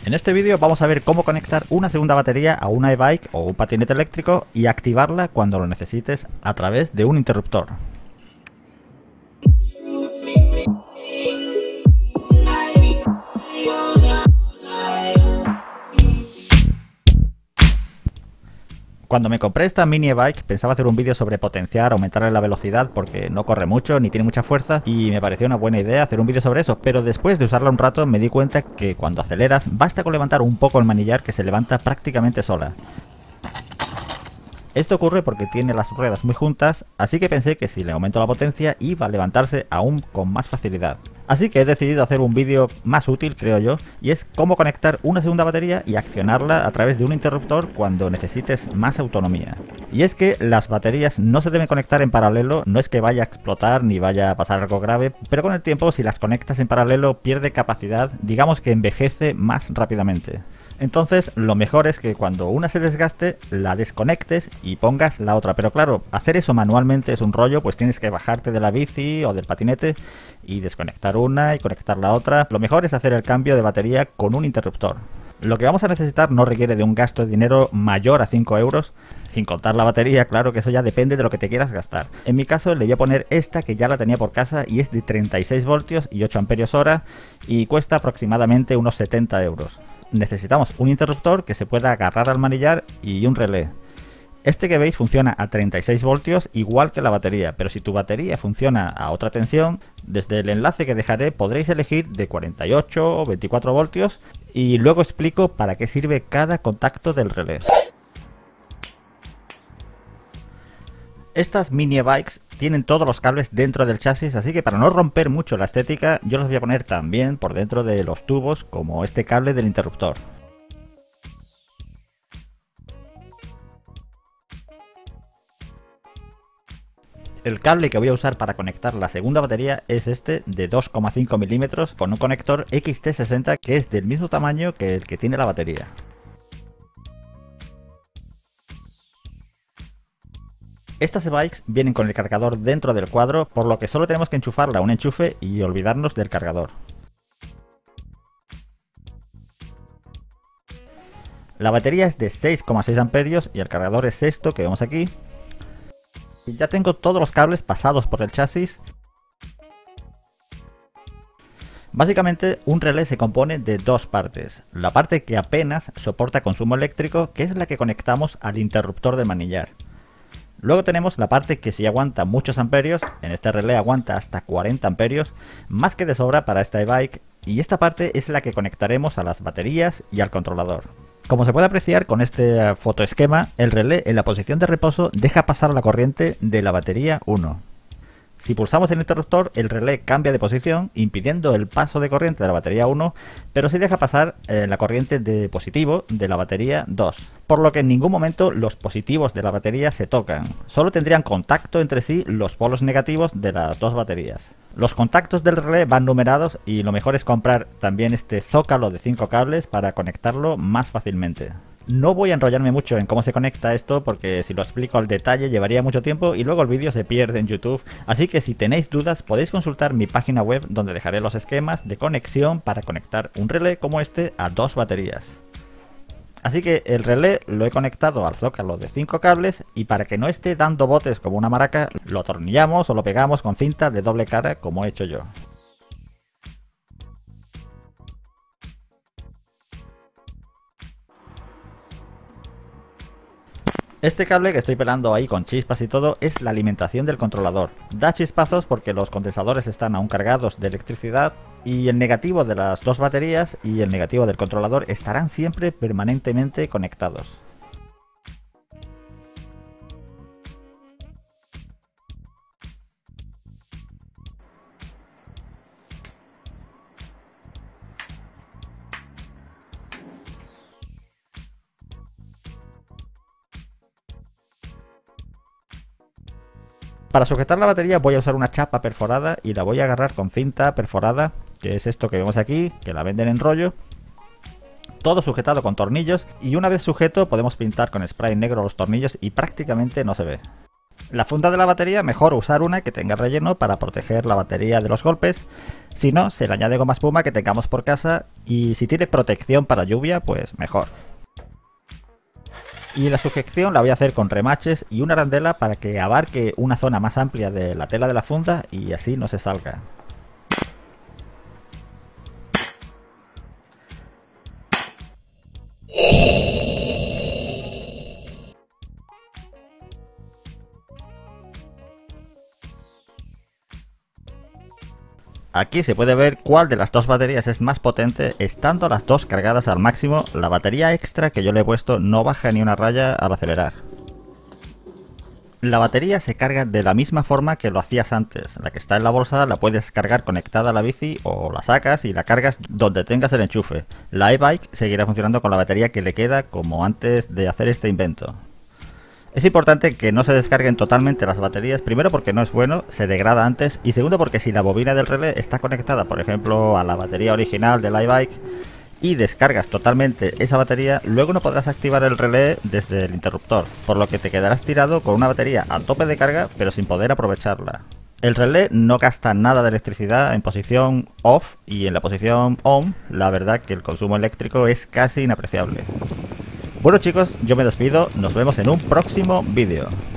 En este vídeo vamos a ver cómo conectar una segunda batería a una e-bike o un patinete eléctrico y activarla cuando lo necesites a través de un interruptor. Cuando me compré esta mini e-bike pensaba hacer un vídeo sobre potenciar, aumentarle la velocidad porque no corre mucho ni tiene mucha fuerza y me pareció una buena idea hacer un vídeo sobre eso, pero después de usarla un rato me di cuenta que cuando aceleras basta con levantar un poco el manillar que se levanta prácticamente sola. Esto ocurre porque tiene las ruedas muy juntas, así que pensé que si le aumento la potencia iba a levantarse aún con más facilidad. Así que he decidido hacer un vídeo más útil, creo yo, y es cómo conectar una segunda batería y accionarla a través de un interruptor cuando necesites más autonomía. Y es que las baterías no se deben conectar en paralelo, no es que vaya a explotar ni vaya a pasar algo grave, pero con el tiempo si las conectas en paralelo pierde capacidad, digamos que envejece más rápidamente. Entonces lo mejor es que cuando una se desgaste la desconectes y pongas la otra, pero claro, hacer eso manualmente es un rollo, pues tienes que bajarte de la bici o del patinete y desconectar una y conectar la otra. Lo mejor es hacer el cambio de batería con un interruptor. Lo que vamos a necesitar no requiere de un gasto de dinero mayor a 5 euros, sin contar la batería, claro que eso ya depende de lo que te quieras gastar. En mi caso le voy a poner esta que ya la tenía por casa y es de 36 voltios y 8 amperios hora y cuesta aproximadamente unos 70 euros. Necesitamos un interruptor que se pueda agarrar al manillar y un relé. Este que veis funciona a 36 voltios igual que la batería, pero si tu batería funciona a otra tensión, desde el enlace que dejaré podréis elegir de 48 o 24 voltios y luego explico para qué sirve cada contacto del relé. Estas mini e-bikes tienen todos los cables dentro del chasis, así que para no romper mucho la estética, yo los voy a poner también por dentro de los tubos, como este cable del interruptor. El cable que voy a usar para conectar la segunda batería es este de 2,5 milímetros con un conector XT60 que es del mismo tamaño que el que tiene la batería. Estas e-bikes vienen con el cargador dentro del cuadro, por lo que solo tenemos que enchufarla a un enchufe y olvidarnos del cargador. La batería es de 6,6 amperios y el cargador es esto que vemos aquí. Y ya tengo todos los cables pasados por el chasis. Básicamente un relé se compone de dos partes. La parte que apenas soporta consumo eléctrico, que es la que conectamos al interruptor de manillar. Luego tenemos la parte que sí aguanta muchos amperios, en este relé aguanta hasta 40 amperios, más que de sobra para esta e-bike, y esta parte es la que conectaremos a las baterías y al controlador. Como se puede apreciar con este fotoesquema, el relé en la posición de reposo deja pasar la corriente de la batería 1. Si pulsamos el interruptor, el relé cambia de posición, impidiendo el paso de corriente de la batería 1, pero sí deja pasar la corriente de positivo de la batería 2. Por lo que en ningún momento los positivos de la batería se tocan, solo tendrían contacto entre sí los polos negativos de las dos baterías. Los contactos del relé van numerados y lo mejor es comprar también este zócalo de 5 cables para conectarlo más fácilmente. No voy a enrollarme mucho en cómo se conecta esto porque si lo explico al detalle llevaría mucho tiempo y luego el vídeo se pierde en YouTube, así que si tenéis dudas podéis consultar mi página web donde dejaré los esquemas de conexión para conectar un relé como este a dos baterías. Así que el relé lo he conectado al zócalo de 5 cables y para que no esté dando botes como una maraca lo atornillamos o lo pegamos con cinta de doble cara como he hecho yo. Este cable que estoy pelando ahí con chispas y todo es la alimentación del controlador. Da chispazos porque los condensadores están aún cargados de electricidad y el negativo de las dos baterías y el negativo del controlador estarán siempre permanentemente conectados. Para sujetar la batería voy a usar una chapa perforada y la voy a agarrar con cinta perforada, que es esto que vemos aquí, que la venden en rollo. Todo sujetado con tornillos y una vez sujeto podemos pintar con spray negro los tornillos y prácticamente no se ve. La funda de la batería, mejor usar una que tenga relleno para proteger la batería de los golpes. Si no, se le añade goma espuma que tengamos por casa, y si tiene protección para lluvia, pues mejor. Y la sujeción la voy a hacer con remaches y una arandela para que abarque una zona más amplia de la tela de la funda y así no se salga. Aquí se puede ver cuál de las dos baterías es más potente, estando las dos cargadas al máximo. La batería extra que yo le he puesto no baja ni una raya al acelerar. La batería se carga de la misma forma que lo hacías antes. La que está en la bolsa la puedes cargar conectada a la bici o la sacas y la cargas donde tengas el enchufe. La e-bike seguirá funcionando con la batería que le queda como antes de hacer este invento. Es importante que no se descarguen totalmente las baterías, primero porque no es bueno, se degrada antes, y segundo porque si la bobina del relé está conectada, por ejemplo, a la batería original del iBike y descargas totalmente esa batería, luego no podrás activar el relé desde el interruptor, por lo que te quedarás tirado con una batería a tope de carga pero sin poder aprovecharla. El relé no gasta nada de electricidad en posición off, y en la posición on, la verdad que el consumo eléctrico es casi inapreciable. Bueno chicos, yo me despido, nos vemos en un próximo vídeo.